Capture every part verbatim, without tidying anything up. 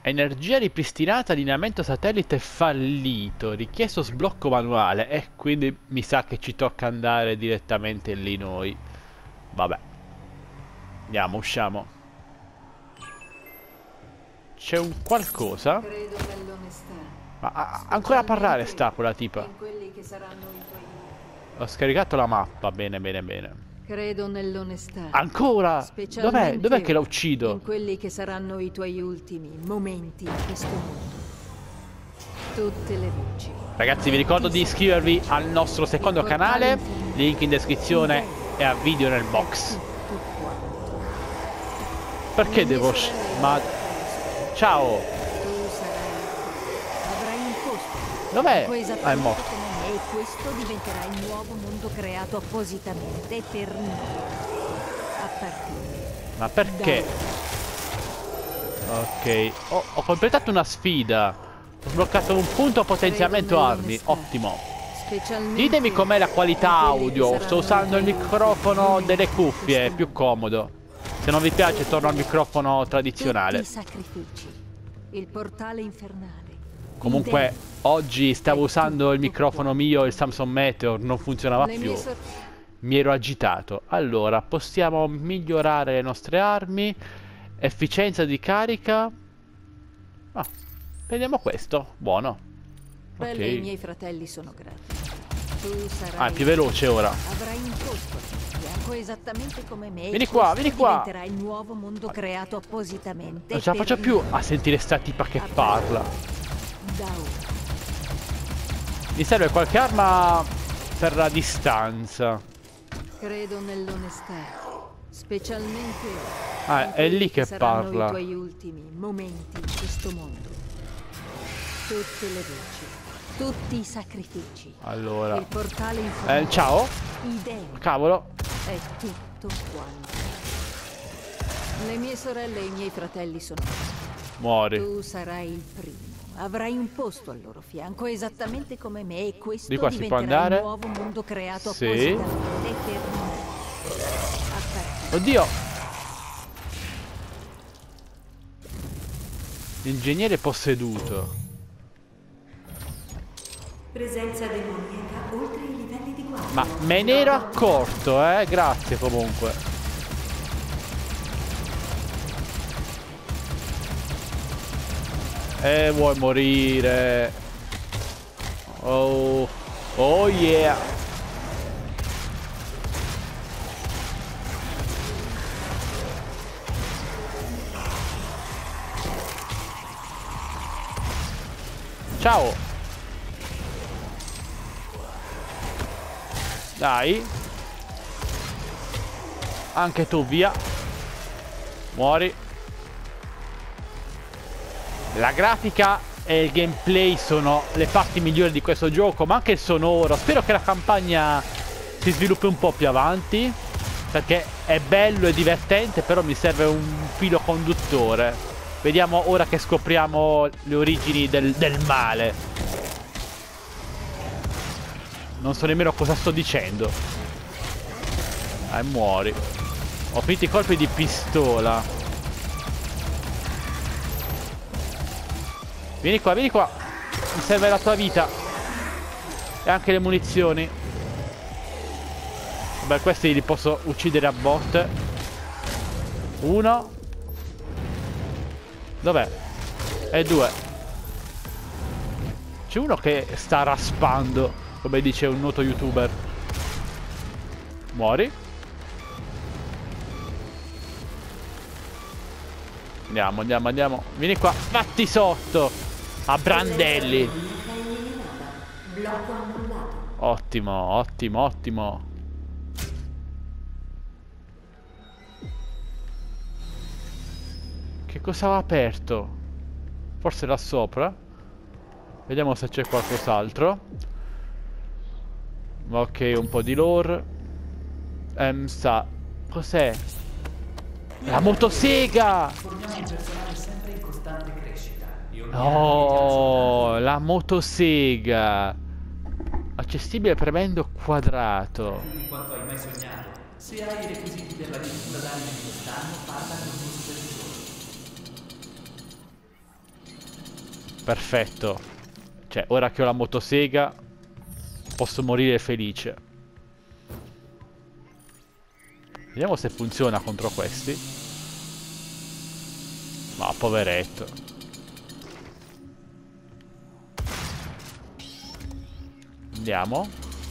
Energia ripristinata, allineamento satellite fallito, richiesto sblocco manuale. E quindi mi sa che ci tocca andare direttamente lì noi. Vabbè. Andiamo, usciamo. C'è un qualcosa? Credo nell'onestà. Ma a- ancora a parlare sta quella tipa. In quelli che saranno i tuoi ultimi. Ho scaricato la mappa, bene, bene, bene. Credo nell'onestà. Ancora? Dov'è? Specialmente Dov'è che la in uccido? quelli che saranno i tuoi ultimi momenti in questo mondo. Tutte le voci. Ragazzi, vi ricordo di iscrivervi al nostro secondo canale, link in descrizione e a video nel box. Tutto quanto. Perché devo... sh- Ma... Ciao! Tu sarai. Avrai un posto. Dov'è? Poi Ah, è esattamente morto. come me, e questo diventerà il nuovo mondo creato appositamente per noi. A partire Ma perché? da ora. Ok. Ho, ho completato una sfida. Ho sbloccato un punto potenziamento armi. Ottimo. Specialmente Ditemi com'è la qualità in quelli che audio. Sto saranno usando il i tuoi microfono ultimi delle momenti in cuffie, è questo più mondo. comodo. Se non vi piace torno al microfono tradizionale. Tutti i sacrifici. Il portale infernale. Comunque I oggi stavo È usando il tutto microfono qua. mio, il Samsung Meteor, non funzionava Le più. mie sor- Mi ero agitato. Allora, possiamo migliorare le nostre armi. Efficienza di carica. Ah, vediamo questo. Buono. Belle, i Ok. miei fratelli sono grati. Tu sarai. Ah, è più veloce ora. Avrai un posto al mio fianco esattamente come me. e Vieni qua, questo vieni qua. diventerà il nuovo mondo creato appositamente. Non ce la per faccio più noi. a sentire sta tipa che A parla. Da ora. Mi serve qualche arma per la distanza. Credo nell'onestà. Specialmente Ah, in è quelli lì che saranno parla. i tuoi ultimi momenti in questo mondo. Tutte le voci, tutti i sacrifici. Allora. Il portale infernale. Eh, ciao. I dei. Cavolo. È tutto quanto. Le mie sorelle e i miei fratelli sono. Muori. Tu sarai il primo. Avrai un posto al loro fianco esattamente come me e questo Di qua si può diventerà andare? il nuovo mondo creato Sì. appositamente per noi. A partire Oddio. Ingegnere posseduto. Presenza demoniaca oltre i livelli di guardia. Ma me ne ero accorto, eh. Grazie comunque. Eh, vuoi morire? Oh. Oh yeah. Ciao. Dai. Anche tu, via. Muori. La grafica e il gameplay sono le parti migliori di questo gioco, ma anche il sonoro. Spero che la campagna si sviluppi un po' più avanti, perché è bello e divertente, però mi serve un filo conduttore. Vediamo ora che scopriamo le origini del, del male. Non so nemmeno cosa sto dicendo. Dai, muori. Ho finito i colpi di pistola. Vieni qua, vieni qua. Mi serve la tua vita. E anche le munizioni. Vabbè, questi li posso uccidere a botte. Uno. Dov'è? E due. C'è uno che sta raspando, come dice un noto youtuber. Muori. Andiamo, andiamo, andiamo. Vieni qua, fatti sotto. A brandelli. Blocco annullato. Ottimo, ottimo, ottimo. Che cosa aveva aperto? Forse là sopra. Vediamo se c'è qualcos'altro. Ok, un po' di lore. Ehm, sta. Cos'è? La motosega! Forniamo un personale sempre in costante crescita. E ogni Oh, la motosega. Accessibile premendo quadrato. anno di quanto hai mai sognato. Se hai i requisiti per la lettura d'anime di quest'anno, parla con il tuo supervisore. Perfetto. Cioè, ora che ho la motosega posso morire felice. Vediamo se funziona contro questi. Ma poveretto. Andiamo.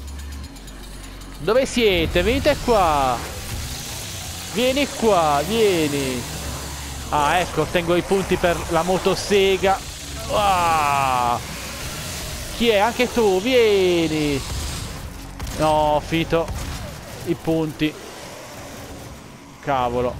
Dove siete? Venite qua. Vieni qua, vieni. Ah, ecco, ottengo i punti per la motosega. Ah! Chi è? Anche tu, vieni. No, ho finito i punti. Cavolo.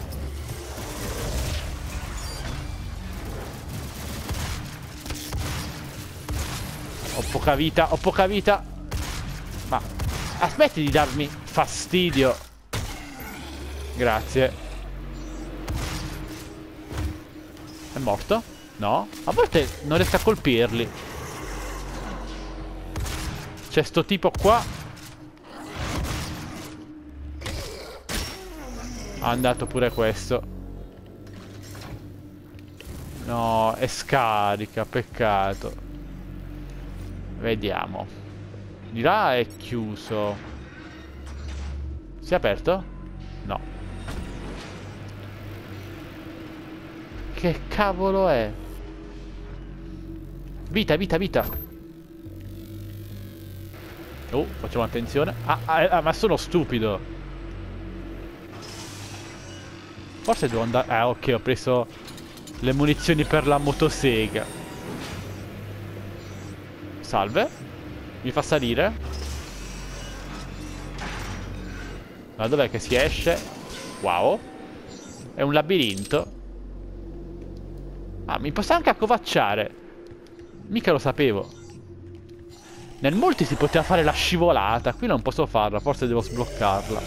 Ho poca vita, ho poca vita. Ma aspetti di darmi fastidio. Grazie. È morto? No? A volte non riesco a colpirli. C'è sto tipo qua. Ha andato pure questo. No, è scarica, peccato. Vediamo. Di là è chiuso. Si è aperto? No. Che cavolo è? Vita, vita, vita. Oh, facciamo attenzione. Ah, ah, ah, ma sono stupido. Forse devo andare... Ah, ok, ho preso le munizioni per la motosega. Salve. Mi fa salire. Ma dov'è che si esce? Wow. È un labirinto. Ah, mi posso anche accovacciare. Mica lo sapevo. Nel multi si poteva fare la scivolata. Qui non posso farla. Forse devo sbloccarla.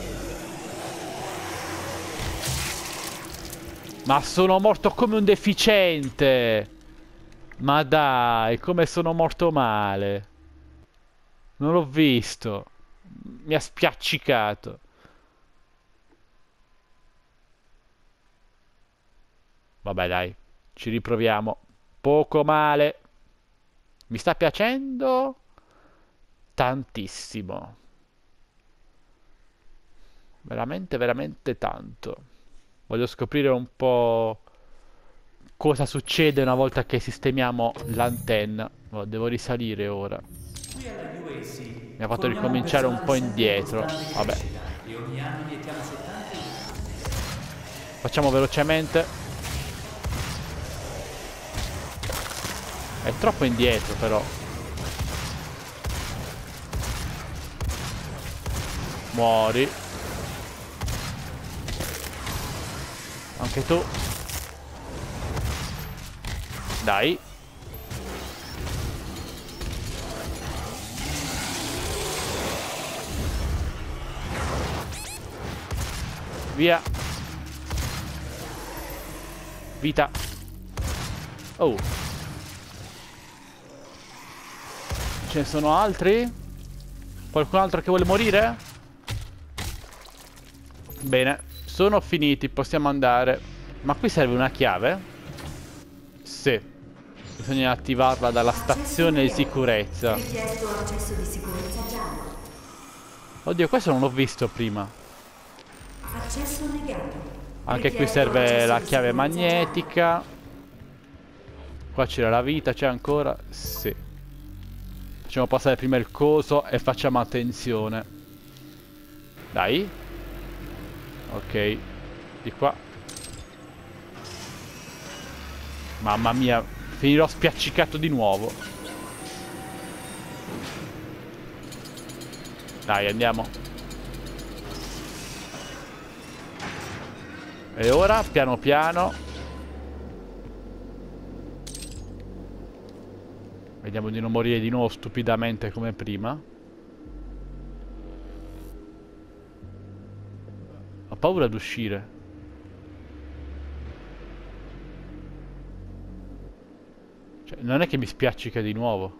Ma sono morto come un deficiente. Ma dai, come sono morto male. Non l'ho visto. Mi ha spiaccicato. Vabbè, dai. Ci riproviamo. Poco male. Mi sta piacendo tantissimo. Veramente, veramente tanto. Voglio scoprire un po' cosa succede una volta che sistemiamo l'antenna. Oh, devo risalire ora. Mi ha fatto ricominciare un po' indietro. Vabbè. Facciamo velocemente. È troppo indietro però. Muori. Anche tu. Dai. Via. Vita. Oh. Ce ne sono altri? Qualcun altro che vuole morire? Bene, sono finiti, possiamo andare. Ma qui serve una chiave? Sì. Bisogna attivarla dalla stazione di sicurezza. Oddio, questo non l'ho visto prima. Accesso negato. Anche qui serve la chiave magnetica. Qua c'era la vita, c'è ancora? Sì. Facciamo passare prima il coso e facciamo attenzione. Dai. Ok. Di qua. Mamma mia. Finirò spiaccicato di nuovo. Dai, andiamo. E ora, piano piano. Vediamo di non morire di nuovo stupidamente come prima. Ho paura di uscire. Cioè, non è che mi spiaccica di nuovo.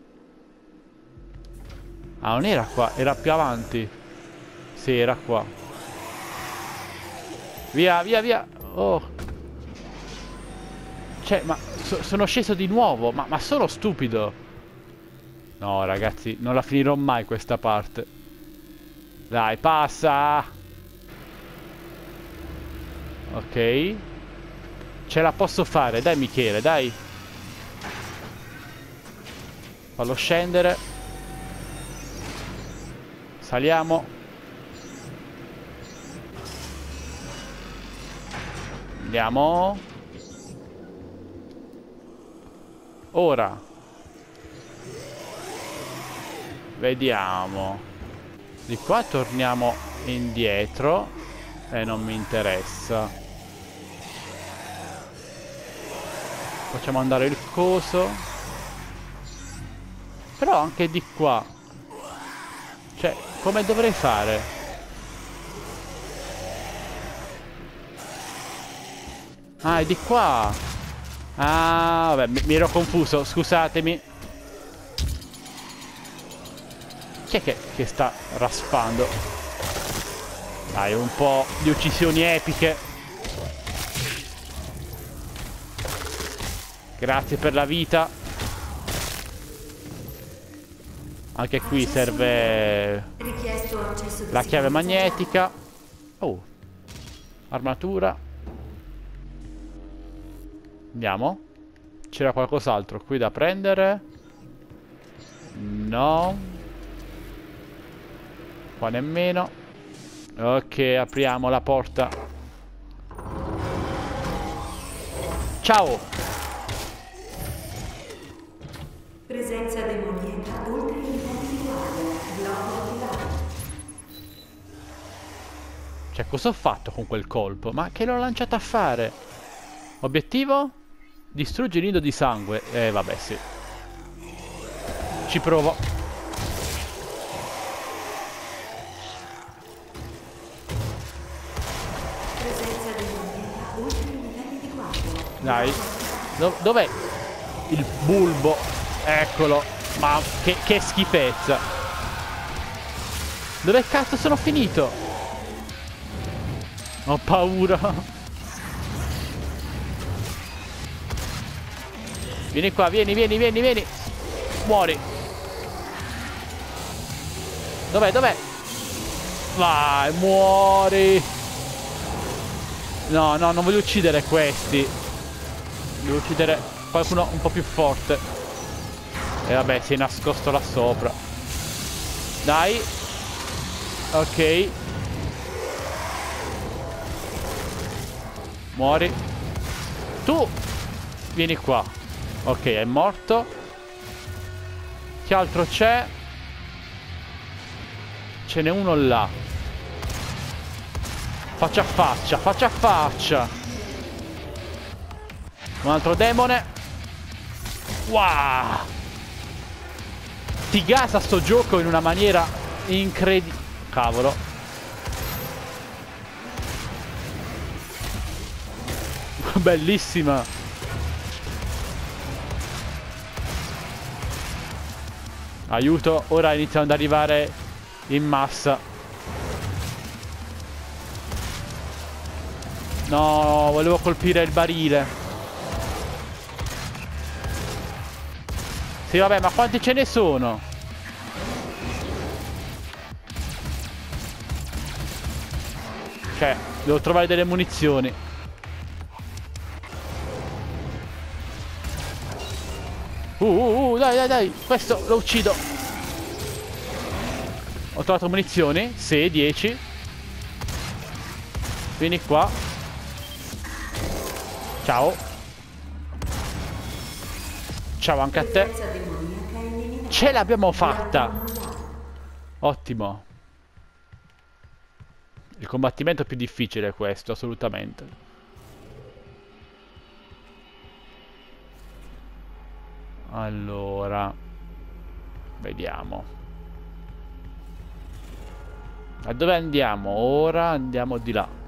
Ah, non era qua, era più avanti. Sì, era qua. Via, via, via. Oh. Cioè, ma So, sono sceso di nuovo. Ma, ma sono stupido. No, ragazzi, non la finirò mai questa parte. Dai, passa. Ok. Ce la posso fare. Dai, Michele, dai. Fallo scendere. Saliamo. Andiamo. Ora. Vediamo. Di qua torniamo indietro. E non mi interessa. Facciamo andare il coso. Però anche di qua. Cioè, come dovrei fare? Ah, è di qua. Ah, vabbè, mi, mi ero confuso, scusatemi. Chi è che, che sta raspando? Dai, un po' di uccisioni epiche. Grazie per la vita. Anche qui serve la chiave magnetica. Oh, armatura. Andiamo. C'era qualcos'altro qui da prendere? No. Qua nemmeno. Ok, apriamo la porta. Ciao. Presenza demoniaca oltre i livelli di guardia. Blocco attivato. Cioè, cosa ho fatto con quel colpo? Ma che l'ho lanciato a fare? Obiettivo? Distruggi il nido di sangue. Eh, vabbè, sì. Ci provo. Presenza demoniaca oltre i livelli di guardia. Dai. Do- dov'è il bulbo? Eccolo. Ma che, che schifezza. Dove cazzo sono finito? Ho paura. Vieni qua, vieni, vieni, vieni, vieni. Muori. Dov'è, dov'è? Vai, muori. No, no, non voglio uccidere questi. Devo uccidere qualcuno un po' più forte. E vabbè, si è nascosto là sopra. Dai. Ok. Muori. Tu vieni qua. Ok, è morto. Che altro c'è? Ce n'è uno là. Faccia a faccia, faccia a faccia. Un altro demone. Wow. Ti gasa sto gioco in una maniera incredibile. Cavolo. Bellissima. Aiuto, ora iniziano ad arrivare in massa. No, volevo colpire il barile. Sì, vabbè, ma quanti ce ne sono? Cioè, devo trovare delle munizioni. Uh, uh, uh, dai, dai, dai. Questo lo uccido. Ho trovato munizioni. Sì, dieci. Vieni qua. Ciao. Ciao anche a te. Ce l'abbiamo fatta. Ottimo. Il combattimento più difficile è questo, assolutamente. Allora, vediamo. A dove andiamo? Ora andiamo di là.